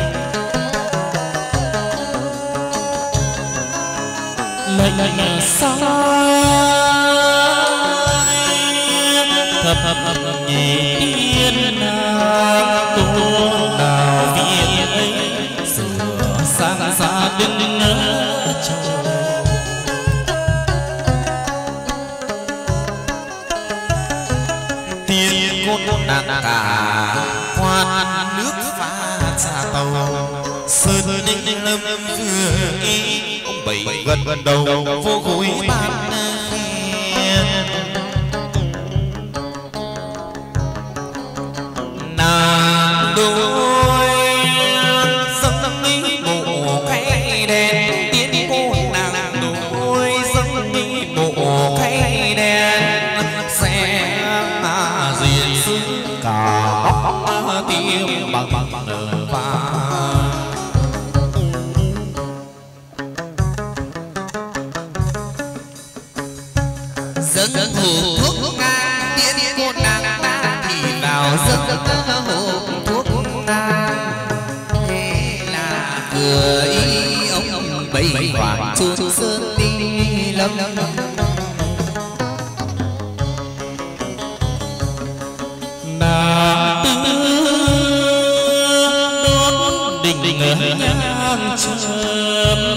lệnh sai thập thập nhị tiên nàng tu đào viên ấy sửa sang gia đình ngỡ chồng tiên cốt nàng cả quan nước pha trà tàu sơn ninh lâm vừa ý ông bảy gần gần đầu vô khối ban khen nàng đôi dâng ý bộ khay đèn tiên cô nàng đôi dâng ý bộ khay đèn sẽ diện xứ cả bóc tim bằng bằng vàng dâng hộp thuốc ngang tiên cô nàng ta thì vào dâng hộp thuốc ngang thế là vừa ý ông ông bảy hoàng chuông sơn đi lâm nàng tư đốt đình đình nhang châm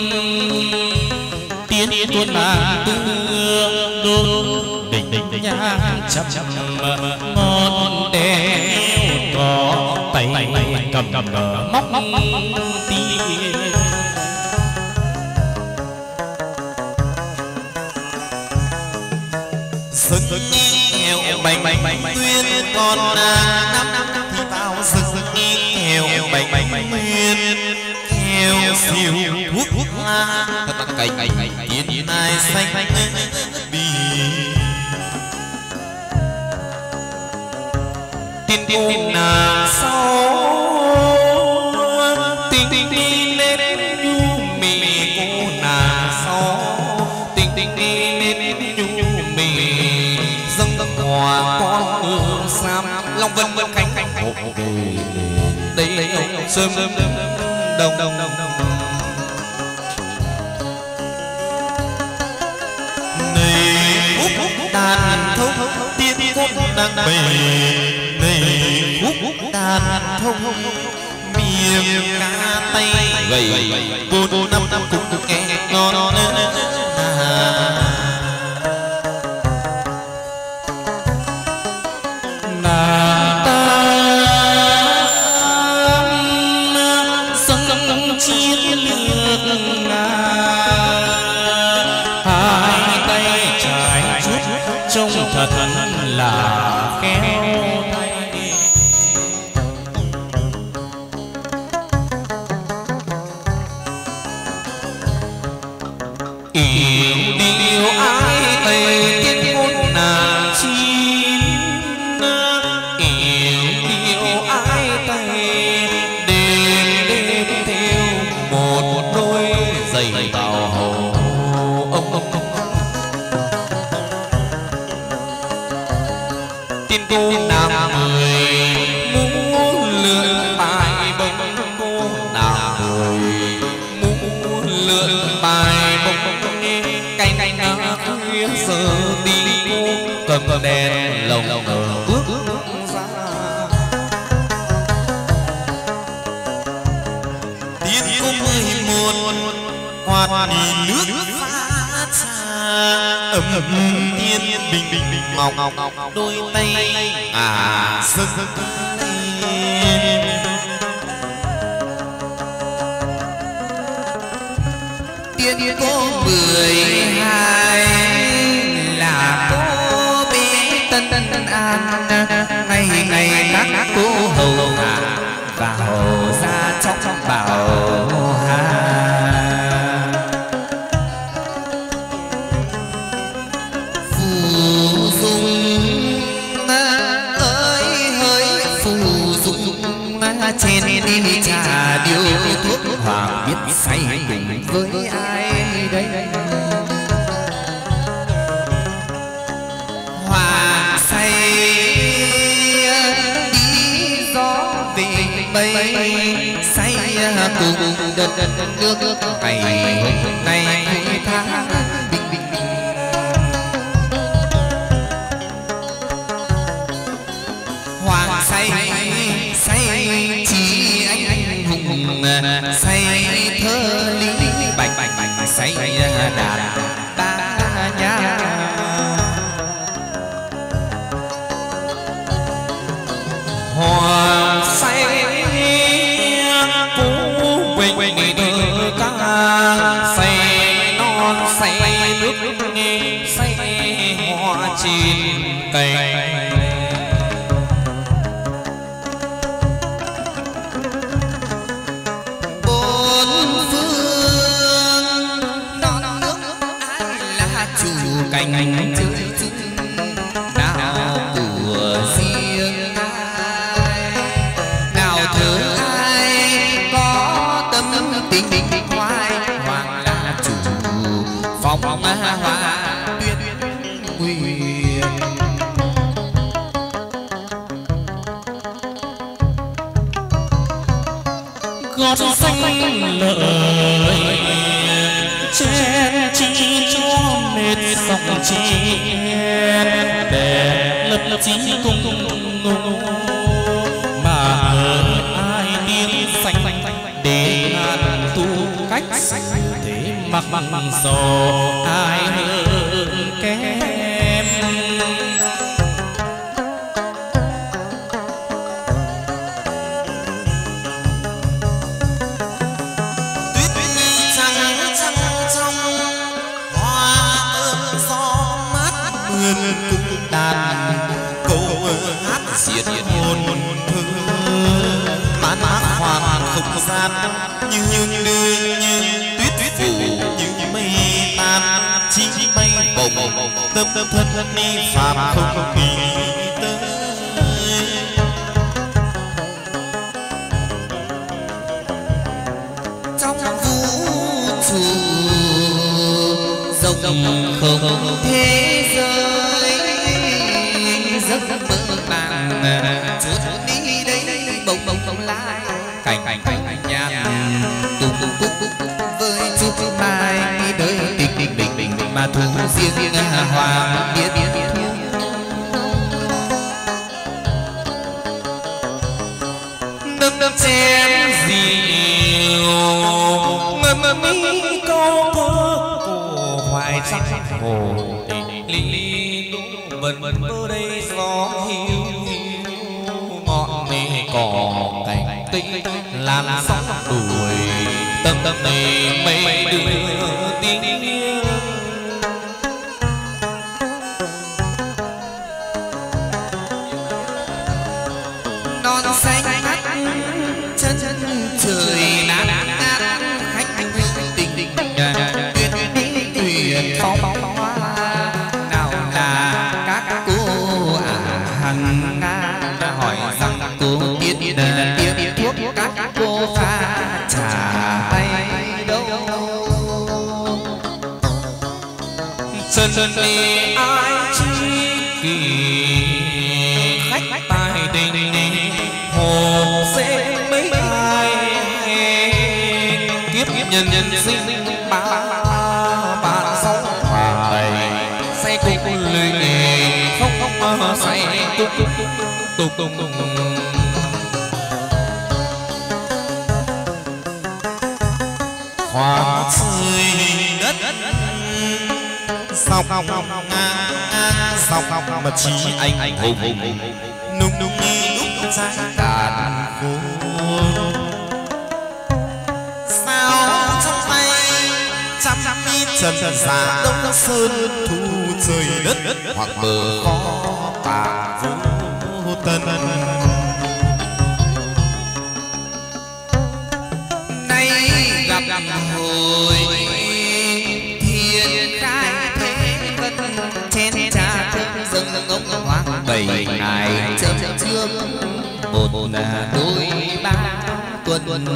tiên tuôn nàng tư đốt đình đình nhang châm ngọn đèn có tay cầm cầm móc móc móc tiên rực nghèo bành bành tuyên còn năm năm thì tao rực nghèo bành bành tuyên nghèo siêu thuốc thuốc la thật cày cày yên ai xanh bì tiên tiên nàng sau tình tình đi lên nhu mì cô nàng sau tình tình đi lên nhu mì dâng dâng hòa con hương sam long vân vân cánh cánh hộ về đây đây sớm sớm đông đông đông này hút đàn thông tiên cốt nàng bầy này hút đàn thông miệng cá tay gầy bốn năm năm cũng cũng nghe ngon nàng ta sân chiến lược hai tay trái chút trông thật là khéo tay yêu điều ai tây tiên cốt nàng chín yêu điều ai tây đêm đêm theo một đôi giày tàu hầu ông ông ông tiên cô nàng mười muốn lượn bài bông cô nàng mười muốn lượn bài bông bông cay cay khuya giờ đi một quạt nước phát xa ấm tiên bình bình bình ngọc đôi tay à dâng lên tiên có mười hai là cô bé tân tân an ngày ngày các cô hầu hạ vào ra trong trong bảo hà phù dung ơi hỡi phù dung trên đi trà điều thuốc hoàng biết say cùng với ai đây hoàng say đi gió về mây say cùng đất nước ngày hôm nay cuối tháng bình bình hoàng say say chỉ anh anh hùng say thơ lý bạch bạch bạch say đàn ba nhà hoàng say phú bình thơ ca say non say nước say hoa chín cành cành chơi chừng nào của riêng ai nào thơ ai có tâm tình tình hoài hoàng là chủ phong hoa tuyết nguyện gót xanh lợi chen chi cho mệt sóng chen để lập lập chí cùng cùng mà ai điên xanh để ngàn tu cách thế mặc mặc dò ai hơn kém đàn câu hát diệt hồn thơ mãn hoàn không gian như như đưa như tuyết phủ như mây tan chi mây bồng tâm tâm thân thân đi phạm không nghĩ tới trong vũ trụ rộng không thế giới giấc mơ màng chút đi đây bồng bồng bồng lai cảnh cảnh cảnh nhạt tung tung tung tung với chút mai đời tình tình bình bình mà thu riêng hoa biết biết thu nâng nâng chén rượu ngâm ngâm mi câu thơ cổ hoài sắc hồ lý lý bần bần mơ đây gió hiu ngọn nề cỏ cành tinh lan sóng đuổi tâm tâm nề mây đưa tiếng non xanh ngắt chân chân trời nát nát khách anh tình tình tuyệt đi tuyệt phong hoa nào là các cô à hằng nga hỏi rằng cô biết tiếp thuốc các cô pha trà tay đâu chân chân đi ai chi kỳ khách tài tình hồ sẽ mấy ai kiếp nhân nhân sinh ba bạn sống hoài say cục lười không không say cục tục tục có trời đất sọc ngang sọc mà chỉ anh hùng nung nung lúc trái càn khôn sao trong tay trăm ít trần giả đông sơn thu trời đất hoặc bờ có tà vô tân nay gặp gặp hồi thiên khai thế vân chen trà thơm dâng ngông hoang bảy ngày chớm trước một đôi ba tuần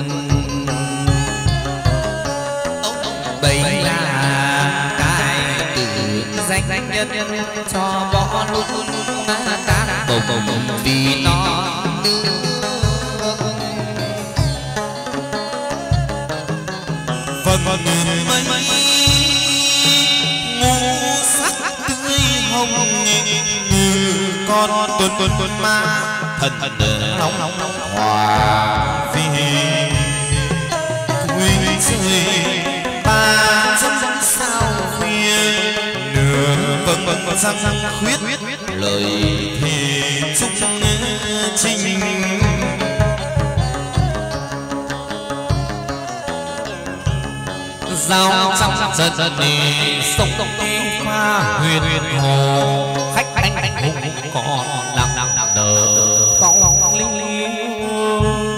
bảy là cái từ danh danh nhân cho bỏ lúc ta bầu bầu vì nó vầng vầng mây ngũ sắc tươi hồng như con tuần tuần tuần ma thần thần nóng nóng nóng hòa vì nguyên trời ba trăm sao khuya nửa vầng vầng răng khuyết lời thề chúc chinh giao trăm dần dần sông sông pha huyền huyền hồ khách anh anh hùng còn nặng nặng đờ phong linh linh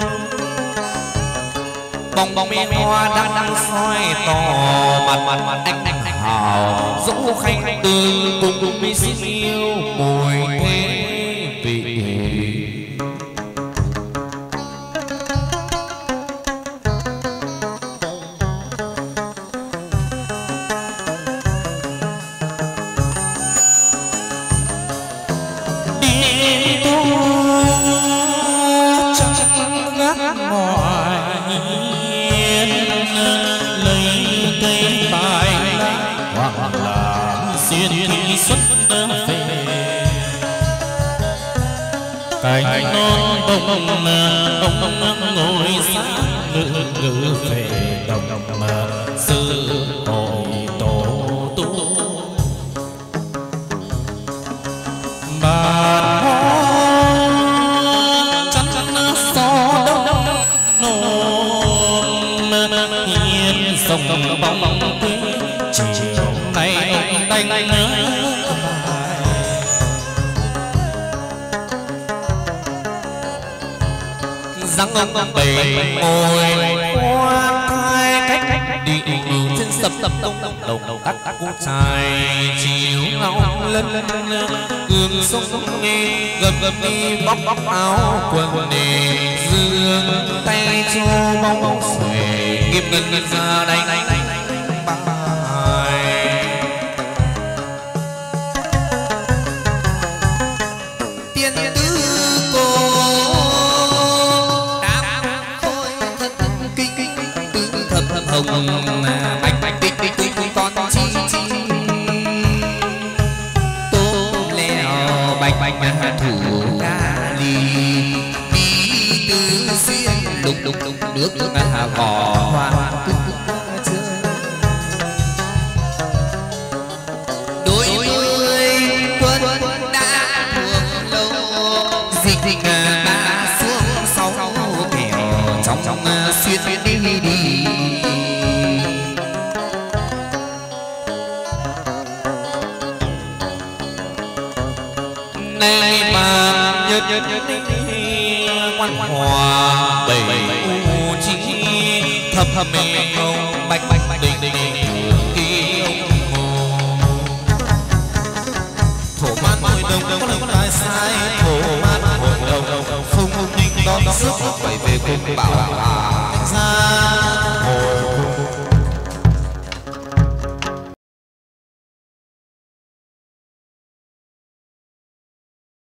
bong bong mi hoa đang đang soi tỏ mặt mặt mặt anh anh hào dỗ khanh từ cùng cùng mi xin yêu mùi thế vị cánh non bông bông bông ngồi sáng ngự ngự về đồng mà sự hội tổ tu bàn hoa chắn chắn gió đông nôm hiên sông bóng bóng quê chiều nay ông đành nhớ răng ông bể ngồi qua hai cách đi trên sập sập đông đông đồng các các cô trai chiều ngao lân lân lân gương sông nghe gầm gầm đi bóc bóc áo quần nề dương tay cho bóng bóng xòe kim ngân ngân ra đánh đánh đánh tiên tứ cô hồng bạch bạch tích tích tích con chi chi tôm leo bạch bạch thủ ca ly đi từ xuyên lục lục lục nước nước hà gò hoa đôi đôi quân đã thuộc lâu dịch dịch ba xuống sau kẻo trong trong xuyên đi đi nay mà nhớ nhớ nhớ quan hòa bảy u chi thập thập mê ngông bạch bạch đình đình